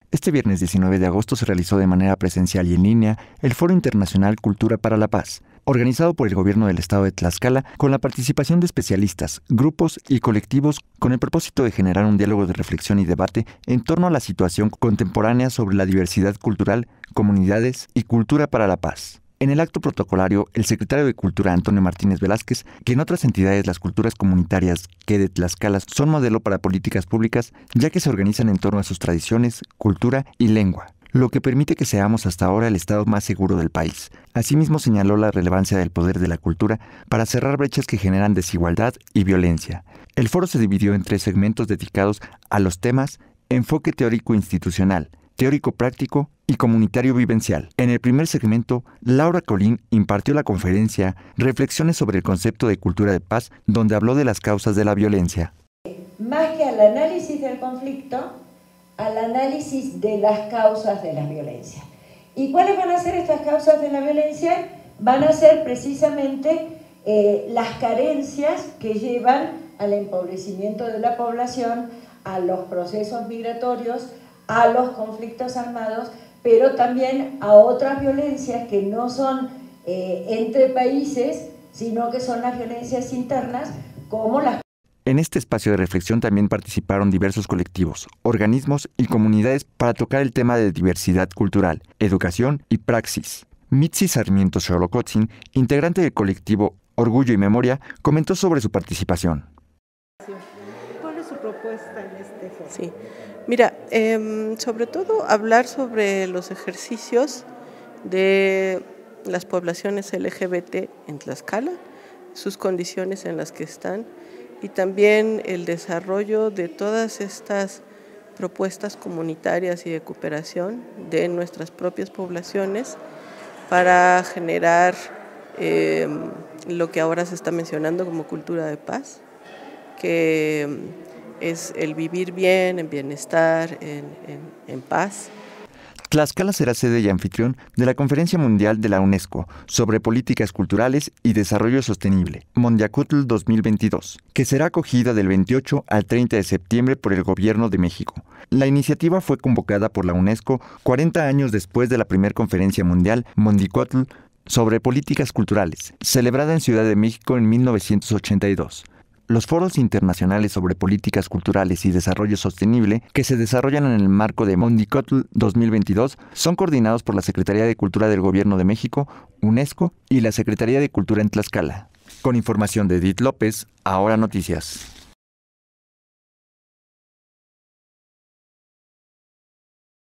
Este viernes 19 de agosto se realizó de manera presencial y en línea el Foro Internacional Cultura para la Paz, organizado por el gobierno del estado de Tlaxcala con la participación de especialistas, grupos y colectivos con el propósito de generar un diálogo de reflexión y debate en torno a la situación contemporánea sobre la diversidad cultural, comunidades y cultura para la paz. En el acto protocolario, el secretario de Cultura, Antonio Martínez Velázquez, que en otras entidades las culturas comunitarias que de Tlaxcala son modelo para políticas públicas, ya que se organizan en torno a sus tradiciones, cultura y lengua, lo que permite que seamos hasta ahora el estado más seguro del país. Asimismo señaló la relevancia del poder de la cultura para cerrar brechas que generan desigualdad y violencia. El foro se dividió en 3 segmentos dedicados a los temas enfoque teórico institucional, teórico práctico y comunitario vivencial. En el primer segmento, Laura Colín impartió la conferencia Reflexiones sobre el concepto de cultura de paz, donde habló de las causas de la violencia. Más que al análisis del conflicto, al análisis de las causas de la violencia. ¿Y cuáles van a ser estas causas de la violencia? Van a ser precisamente las carencias que llevan al empobrecimiento de la población, a los procesos migratorios, a los conflictos armados, pero también a otras violencias que no son entre países, sino que son las violencias internas, como las... En este espacio de reflexión también participaron diversos colectivos, organismos y comunidades para tocar el tema de diversidad cultural, educación y praxis. Mitzi Sarmiento Xolocotzin, integrante del colectivo Orgullo y Memoria, comentó sobre su participación. ¿Cuál es su propuesta en este foro? Sí, mira, sobre todo hablar sobre los ejercicios de las poblaciones LGBT en Tlaxcala, sus condiciones en las que están y también el desarrollo de todas estas propuestas comunitarias y de cooperación de nuestras propias poblaciones para generar lo que ahora se está mencionando como cultura de paz, que es el vivir bien, en bienestar, en paz. Tlaxcala será sede y anfitrión de la Conferencia Mundial de la UNESCO sobre Políticas Culturales y Desarrollo Sostenible, Mondiacutl 2022, que será acogida del 28 al 30 de septiembre por el Gobierno de México. La iniciativa fue convocada por la UNESCO 40 años después de la primera Conferencia Mundial Mondiacutl sobre Políticas Culturales, celebrada en Ciudad de México en 1982. Los foros internacionales sobre políticas culturales y desarrollo sostenible que se desarrollan en el marco de Mondiacutl 2022 son coordinados por la Secretaría de Cultura del Gobierno de México, UNESCO y la Secretaría de Cultura en Tlaxcala. Con información de Edith López, Ahora Noticias.